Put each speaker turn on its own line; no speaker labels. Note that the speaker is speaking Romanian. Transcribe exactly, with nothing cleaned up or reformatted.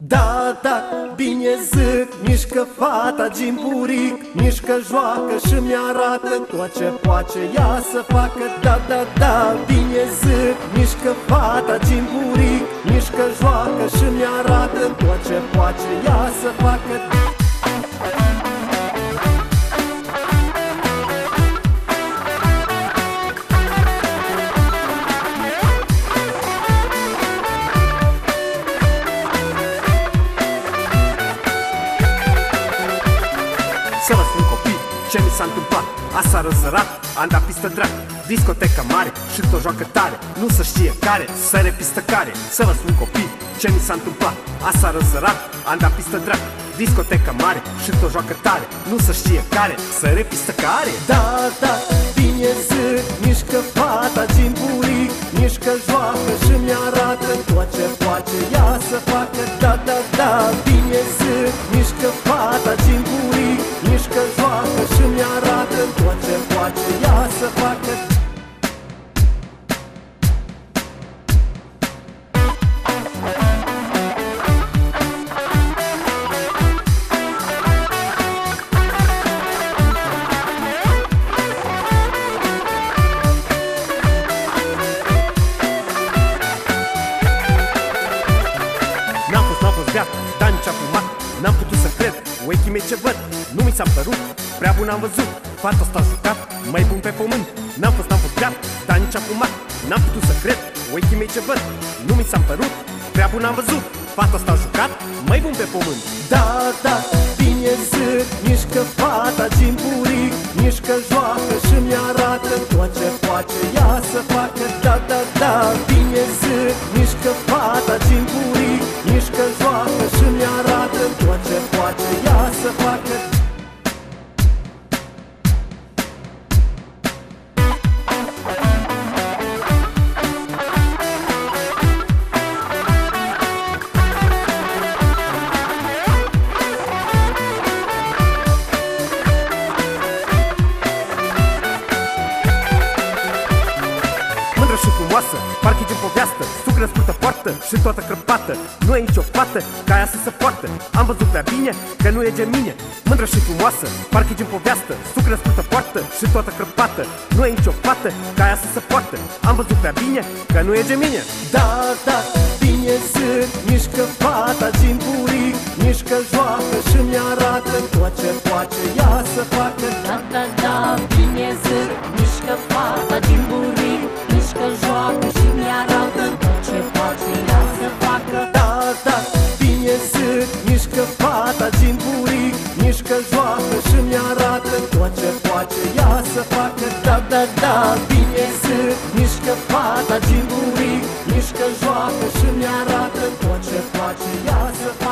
Da, da, bine zic, mișcă fata gimburic, mișcă joacă și mi-arată tot ce poate ea să facă. Da, da, da, bine zic, mișcă fata gimburic, mișcă joacă și mi-arată tot ce poate ea să facă.
Să vă spun copii ce mi s-a întâmplat. Aseară zărat, am dat pistă drag, discoteca mare și tot joacă tare. Nu se știe care, săre pistă care. Să vă spun copii ce mi s-a întâmplat. Aseară zărat, am dat pistă drag, discoteca mare și tot joacă tare. Nu se știe care, săre pistă care.
Da, da, bine zic, mișcă fata gimburic, mișcă joacă și mi-arată tot ce poate ea să facă. Da, da, da, bine zic, mișcă fata gimburic, mișcă joacă și mi-arată tot ce poate ea să facă.
N-am fost, n-am fost beat, dar nici a fumat. N-am putut să cred, ochii mei ce văd. Nu mi s-a părut, prea bun am văzut. Fata asta a jucat, mai bun pe pământ. N-am fost, n-am fost beat, dar nici a fumat. N-am putut să cred, ochii mei ce văd. Nu mi s-a părut, prea bun am văzut. Fata asta a jucat, mai bun pe pământ.
Da, da, bine zic, mișcă fata gimburic, mișcă joacă și mi-arată tot ce poate ea să facă. Da, da, da, bine zic, mișcă fata gimburic, mișcă joacă și mi-arată tot ce poate ea să facă.
Mândră și frumoasă, parcă din povestească, sucră scurtă poartă și toată crăpată. Nu e nicio fată ca aia să se poartă. Am văzut prea bine că nu e gen mine. Mândră și frumoasă, parcă din povestească, sucră scurtă poartă și toată crăpată. Nu e nicio fată ca aia să se poartă. Am văzut prea bine că nu e gen mine.
Da, da, bine zic, mișcă fata gimburic, mișcă joacă și mi-arată tot ce poate ea să facă.
Da, da, da, bine zic, mișcă fata gimburic, mișcă joacă și mi-arată tot ce poate ea să facă.
Da, da, bine zic, mișcă fata gimburic, mișcă joacă și mi-arată tot ce poate ea să facă. Da, da, da, bine zic, mișcă fata gimburic, mișcă joacă și mi-arată tot ce poate ea să facă.